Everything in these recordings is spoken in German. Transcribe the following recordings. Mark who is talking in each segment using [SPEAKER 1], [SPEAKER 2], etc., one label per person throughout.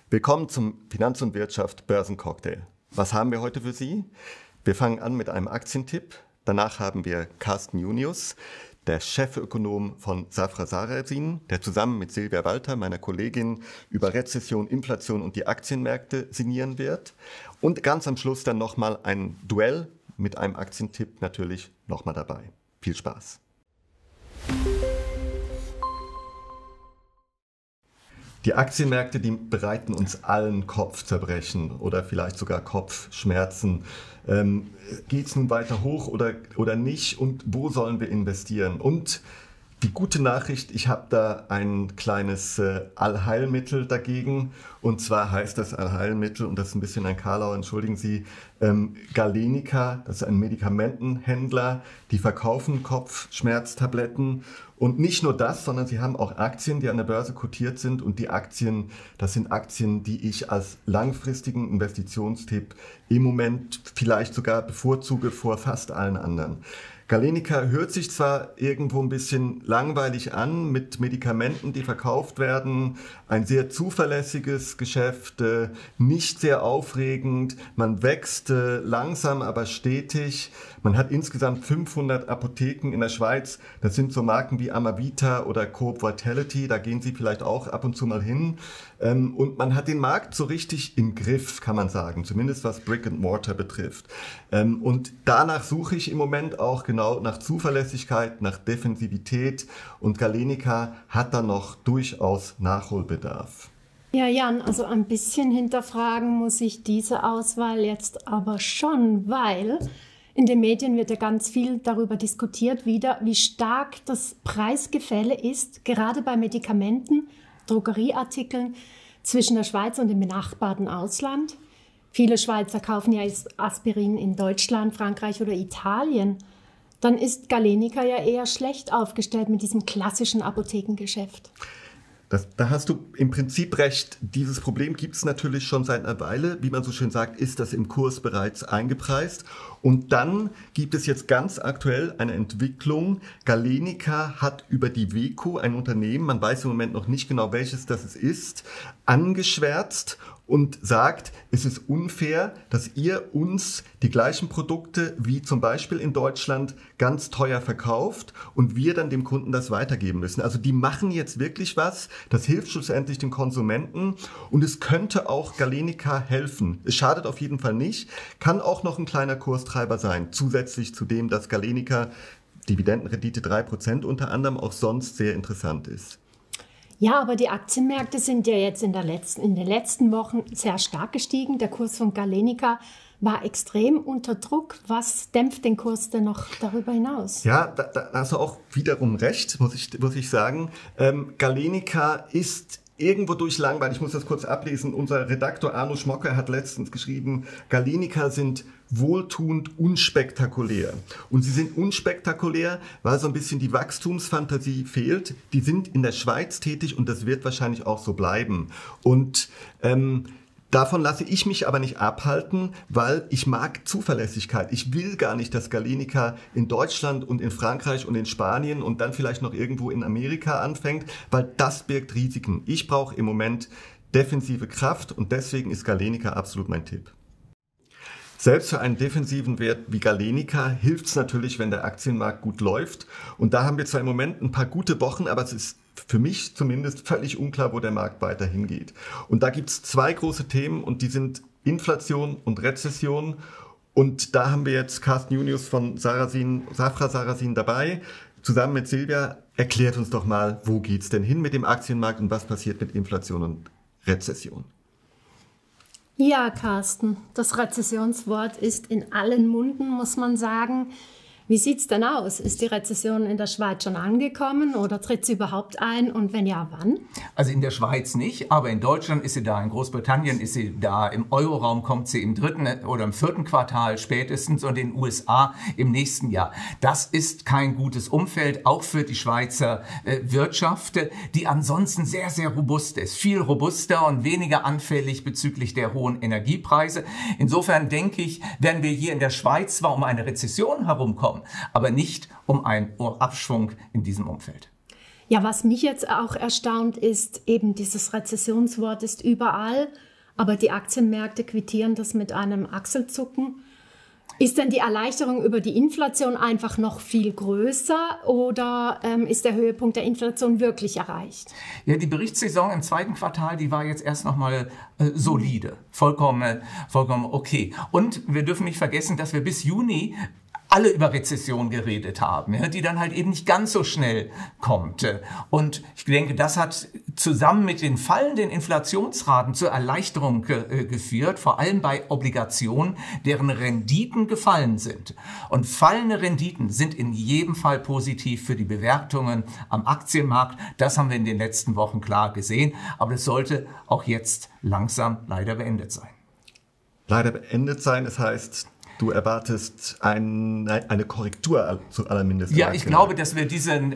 [SPEAKER 1] Willkommen zum Finanz und Wirtschaft Börsencocktail. Was haben wir heute für Sie? Wir fangen an mit einem Aktientipp. Danach haben wir Carsten Junius, der Chefökonom von Safra Sarasin, der zusammen mit Silvia Walter, meiner Kollegin, über Rezession, Inflation und die Aktienmärkte sinnieren wird. Und ganz am Schluss dann nochmal ein Duell mit einem Aktientipp natürlich nochmal dabei. Viel Spaß! Die Aktienmärkte, die bereiten uns allen Kopfzerbrechen oder vielleicht sogar Kopfschmerzen. Geht es nun weiter hoch oder nicht und wo sollen wir investieren? Und die gute Nachricht, ich habe da ein kleines Allheilmittel dagegen. Und zwar heißt das Allheilmittel, und das ist ein bisschen ein Karlauer, entschuldigen Sie, Galenica, das ist ein Medikamentenhändler, die verkaufen Kopfschmerztabletten. Und nicht nur das, sondern sie haben auch Aktien, die an der Börse kotiert sind. Und die Aktien, das sind Aktien, die ich als langfristigen Investitionstipp im Moment vielleicht sogar bevorzuge vor fast allen anderen. Galenica hört sich zwar irgendwo ein bisschen langweilig an mit Medikamenten, die verkauft werden, ein sehr zuverlässiges Geschäft, nicht sehr aufregend, man wächst langsam, aber stetig. Man hat insgesamt 500 Apotheken in der Schweiz, das sind so Marken wie Amavita oder Coop Vitality, da gehen Sie vielleicht auch ab und zu mal hin. Und man hat den Markt so richtig im Griff, kann man sagen, zumindest was Brick and Mortar betrifft. Und danach suche ich im Moment auch genau nach Zuverlässigkeit, nach Defensivität. Und Galenica hat da noch durchaus Nachholbedarf.
[SPEAKER 2] Ja, Jan, also ein bisschen hinterfragen muss ich diese Auswahl jetzt aber schon, weil in den Medien wird ja ganz viel darüber diskutiert wieder, wie stark das Preisgefälle ist, gerade bei Medikamenten, Drogerieartikeln zwischen der Schweiz und dem benachbarten Ausland. Viele Schweizer kaufen ja Aspirin in Deutschland, Frankreich oder Italien. Dann ist Galenica ja eher schlecht aufgestellt mit diesem klassischen Apothekengeschäft.
[SPEAKER 1] Da hast du im Prinzip recht. Dieses Problem gibt es natürlich schon seit einer Weile. Wie man so schön sagt, ist das im Kurs bereits eingepreist. Und dann gibt es jetzt ganz aktuell eine Entwicklung. Galenica hat über die WEKO, ein Unternehmen, man weiß im Moment noch nicht genau, welches das ist, angeschwärzt und sagt, es ist unfair, dass ihr uns die gleichen Produkte wie zum Beispiel in Deutschland ganz teuer verkauft und wir dann dem Kunden das weitergeben müssen. Also die machen jetzt wirklich was, das hilft schlussendlich den Konsumenten und es könnte auch Galenica helfen. Es schadet auf jeden Fall nicht, kann auch noch ein kleiner Kurstreiber sein, zusätzlich zu dem, dass Galenica Dividendenrendite 3% unter anderem auch sonst sehr interessant ist.
[SPEAKER 2] Ja, aber die Aktienmärkte sind ja jetzt in den letzten Wochen sehr stark gestiegen. Der Kurs von Galenica war extrem unter Druck. Was dämpft den Kurs denn noch darüber hinaus?
[SPEAKER 1] Ja, da hast du auch wiederum recht, muss ich sagen. Galenica ist irgendwo durch langweilig. Ich muss das kurz ablesen. Unser Redaktor Arno Schmocker hat letztens geschrieben, Galenica sind wohltuend unspektakulär. Und sie sind unspektakulär, weil so ein bisschen die Wachstumsfantasie fehlt. Die sind in der Schweiz tätig und das wird wahrscheinlich auch so bleiben. Und davon lasse ich mich aber nicht abhalten, weil ich mag Zuverlässigkeit. Ich will gar nicht, dass Galenica in Deutschland und in Frankreich und in Spanien und dann vielleicht noch irgendwo in Amerika anfängt, weil das birgt Risiken. Ich brauche im Moment defensive Kraft und deswegen ist Galenica absolut mein Tipp. Selbst für einen defensiven Wert wie Galenica hilft es natürlich, wenn der Aktienmarkt gut läuft. Und da haben wir zwar im Moment ein paar gute Wochen, aber es ist für mich zumindest völlig unklar, wo der Markt weiter hingeht. Und da gibt es zwei große Themen und die sind Inflation und Rezession. Und da haben wir jetzt Carsten Junius von Safra Sarasin dabei. Zusammen mit Silvia, erklärt uns doch mal, wo geht's denn hin mit dem Aktienmarkt und was passiert mit Inflation und Rezession?
[SPEAKER 2] Ja, Carsten, das Rezessionswort ist in allen Munden, muss man sagen. Wie sieht es denn aus? Ist die Rezession in der Schweiz schon angekommen oder tritt sie überhaupt ein und wenn ja, wann?
[SPEAKER 3] Also in der Schweiz nicht, aber in Deutschland ist sie da, in Großbritannien ist sie da, im Euroraum kommt sie im 3. oder im 4. Quartal spätestens und in den USA im nächsten Jahr. Das ist kein gutes Umfeld, auch für die Schweizer Wirtschaft, die ansonsten sehr, sehr robust ist. Viel robuster und weniger anfällig bezüglich der hohen Energiepreise. Insofern denke ich, werden wir hier in der Schweiz zwar um eine Rezession herumkommen, aber nicht um einen Abschwung in diesem Umfeld.
[SPEAKER 2] Ja, was mich jetzt auch erstaunt ist, eben dieses Rezessionswort ist überall, aber die Aktienmärkte quittieren das mit einem Achselzucken. Ist denn die Erleichterung über die Inflation einfach noch viel größer oder ist der Höhepunkt der Inflation wirklich erreicht?
[SPEAKER 3] Ja, die Berichtssaison im zweiten Quartal, die war jetzt erst nochmal solide, vollkommen okay. Und wir dürfen nicht vergessen, dass wir bis Juni alle über Rezession geredet haben, ja, die dann halt eben nicht ganz so schnell kommt. Und ich denke, das hat zusammen mit den fallenden Inflationsraten zur Erleichterung geführt, vor allem bei Obligationen, deren Renditen gefallen sind. Und fallende Renditen sind in jedem Fall positiv für die Bewertungen am Aktienmarkt. Das haben wir in den letzten Wochen klar gesehen, aber das sollte auch jetzt langsam leider beendet sein.
[SPEAKER 1] Leider beendet sein, das heißt, du erwartest eine Korrektur zu aller Mindestmarke.
[SPEAKER 3] Ja, ich glaube, dass wir diesen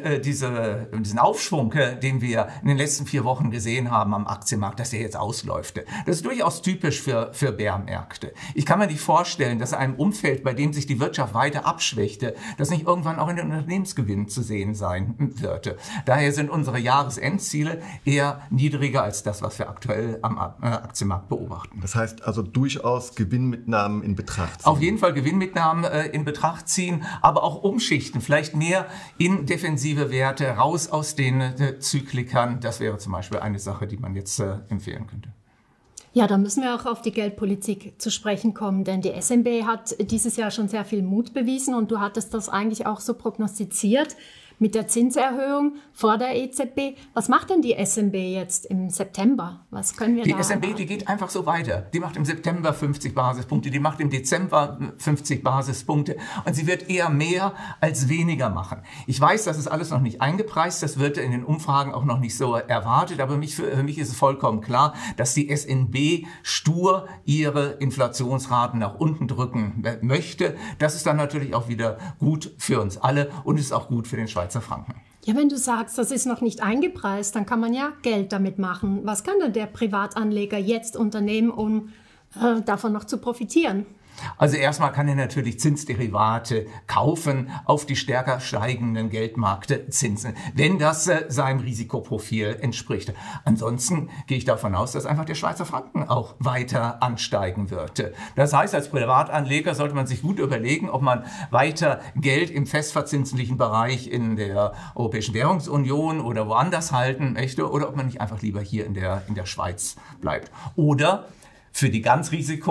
[SPEAKER 3] Aufschwung, den wir in den letzten 4 Wochen gesehen haben am Aktienmarkt, dass der jetzt ausläuft. Das ist durchaus typisch für Bärmärkte. Ich kann mir nicht vorstellen, dass in einem Umfeld, bei dem sich die Wirtschaft weiter abschwächte, das nicht irgendwann auch in den Unternehmensgewinnen zu sehen sein wird. Daher sind unsere Jahresendziele eher niedriger als das, was wir aktuell am Aktienmarkt beobachten.
[SPEAKER 1] Das heißt also durchaus Gewinnmitnahmen in Betracht ziehen.
[SPEAKER 3] Auf jeden Fall Gewinnmitnahmen in Betracht ziehen, aber auch umschichten, vielleicht mehr in defensive Werte, raus aus den Zyklikern. Das wäre zum Beispiel eine Sache, die man jetzt empfehlen könnte.
[SPEAKER 2] Ja, da müssen wir auch auf die Geldpolitik zu sprechen kommen, denn die SNB hat dieses Jahr schon sehr viel Mut bewiesen und du hattest das eigentlich auch so prognostiziert mit der Zinserhöhung vor der EZB. Was macht denn die SNB jetzt im September? Was können wir
[SPEAKER 3] Die
[SPEAKER 2] da
[SPEAKER 3] SNB,
[SPEAKER 2] erwarten?
[SPEAKER 3] die geht einfach so weiter. Die macht im September 50 Basispunkte, die macht im Dezember 50 Basispunkte und sie wird eher mehr als weniger machen. Ich weiß, das ist alles noch nicht eingepreist, das wird in den Umfragen auch noch nicht so erwartet, aber für mich ist es vollkommen klar, dass die SNB stur ihre Inflationsraten nach unten drücken möchte. Das ist dann natürlich auch wieder gut für uns alle und ist auch gut für den Schweizer Franken.
[SPEAKER 2] Ja, wenn du sagst, das ist noch nicht eingepreist, dann kann man ja Geld damit machen. Was kann denn der Privatanleger jetzt unternehmen, um davon noch zu profitieren?
[SPEAKER 3] Also erstmal kann er natürlich Zinsderivate kaufen auf die stärker steigenden Geldmarktzinsen, wenn das seinem Risikoprofil entspricht. Ansonsten gehe ich davon aus, dass einfach der Schweizer Franken auch weiter ansteigen wird. Das heißt, als Privatanleger sollte man sich gut überlegen, ob man weiter Geld im festverzinslichen Bereich in der Europäischen Währungsunion oder woanders halten möchte oder ob man nicht einfach lieber hier in der Schweiz bleibt. Oder für die ganz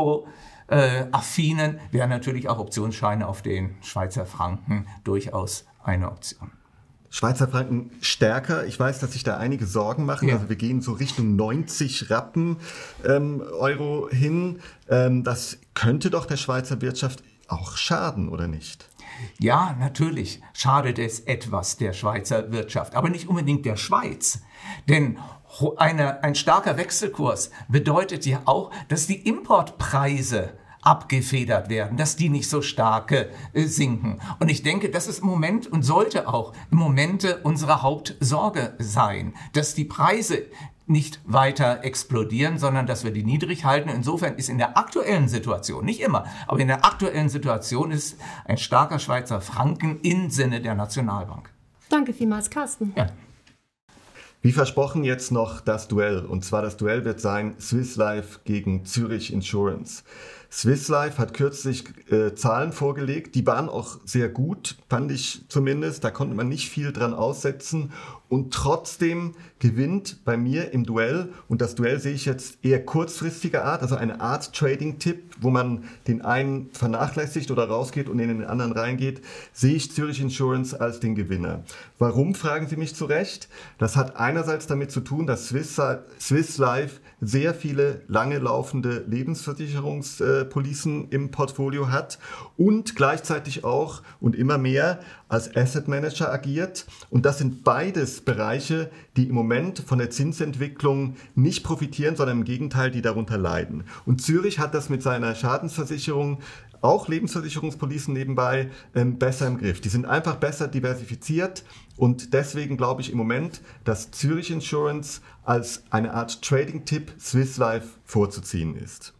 [SPEAKER 3] affinen wären natürlich auch Optionsscheine auf den Schweizer Franken durchaus eine Option.
[SPEAKER 1] Schweizer Franken stärker. Ich weiß, dass sich da einige Sorgen machen. Ja. Also wir gehen so Richtung 90 Rappen Euro hin. Das könnte doch der Schweizer Wirtschaft auch schaden, oder nicht?
[SPEAKER 3] Ja, natürlich schadet es etwas der Schweizer Wirtschaft, aber nicht unbedingt der Schweiz. Denn ein starker Wechselkurs bedeutet ja auch, dass die Importpreise abgefedert werden, dass die nicht so stark sinken. Und ich denke, das ist im Moment und sollte auch im Moment unsere Hauptsorge sein, dass die Preise nicht weiter explodieren, sondern dass wir die niedrig halten. Insofern ist in der aktuellen Situation, nicht immer, aber in der aktuellen Situation ist ein starker Schweizer Franken im Sinne der Nationalbank.
[SPEAKER 2] Danke vielmals, Carsten.
[SPEAKER 3] Ja.
[SPEAKER 1] Wie versprochen jetzt noch das Duell. Und zwar das Duell wird sein Swiss Life gegen Zürich Insurance. Swiss Life hat kürzlich Zahlen vorgelegt, die waren auch sehr gut, fand ich zumindest. Da konnte man nicht viel dran aussetzen. Und trotzdem gewinnt bei mir im Duell, und das Duell sehe ich jetzt eher kurzfristiger Art, also eine Art Trading-Tipp, wo man den einen vernachlässigt oder rausgeht und in den anderen reingeht, sehe ich Zürich Insurance als den Gewinner. Warum, fragen Sie mich zu Recht? Das hat einerseits damit zu tun, dass Swiss Life sehr viele lange laufende Lebensversicherungspolicen im Portfolio hat und gleichzeitig auch und immer mehr als Asset Manager agiert. Und das sind beides Bereiche, die im Moment von der Zinsentwicklung nicht profitieren, sondern im Gegenteil, die darunter leiden. Und Zürich hat das mit seiner Schadensversicherung, auch Lebensversicherungspolicen nebenbei, besser im Griff. Die sind einfach besser diversifiziert und deswegen glaube ich im Moment, dass Zürich Insurance als eine Art Trading-Tipp Swiss Life vorzuziehen ist.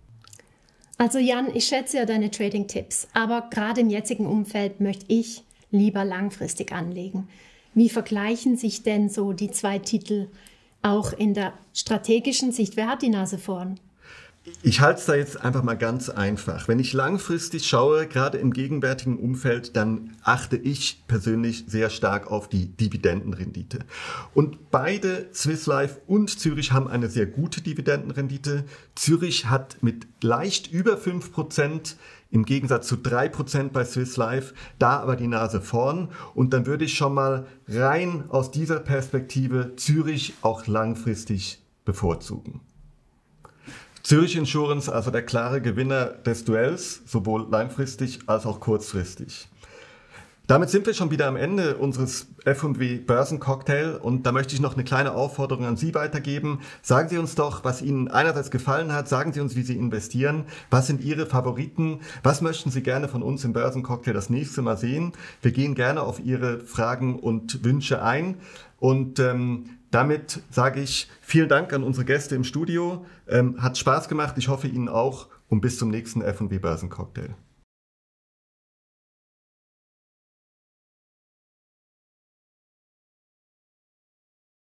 [SPEAKER 2] Also Jan, ich schätze ja deine Trading-Tipps, aber gerade im jetzigen Umfeld möchte ich lieber langfristig anlegen. Wie vergleichen sich denn so die zwei Titel auch in der strategischen Sicht? Wer hat die Nase vorn?
[SPEAKER 1] Ich halte es da jetzt einfach mal ganz einfach. Wenn ich langfristig schaue, gerade im gegenwärtigen Umfeld, dann achte ich persönlich sehr stark auf die Dividendenrendite. Und beide, Swiss Life und Zürich, haben eine sehr gute Dividendenrendite. Zürich hat mit leicht über 5%, im Gegensatz zu 3% bei Swiss Life, da aber die Nase vorn. Und dann würde ich schon mal rein aus dieser Perspektive Zürich auch langfristig bevorzugen. Zürich Insurance, also der klare Gewinner des Duells, sowohl langfristig als auch kurzfristig. Damit sind wir schon wieder am Ende unseres F&W Börsencocktail und da möchte ich noch eine kleine Aufforderung an Sie weitergeben. Sagen Sie uns doch, was Ihnen einerseits gefallen hat, sagen Sie uns, wie Sie investieren, was sind Ihre Favoriten, was möchten Sie gerne von uns im Börsencocktail das nächste Mal sehen. Wir gehen gerne auf Ihre Fragen und Wünsche ein und damit sage ich vielen Dank an unsere Gäste im Studio. Hat Spaß gemacht, ich hoffe Ihnen auch und bis zum nächsten F&W Börsencocktail.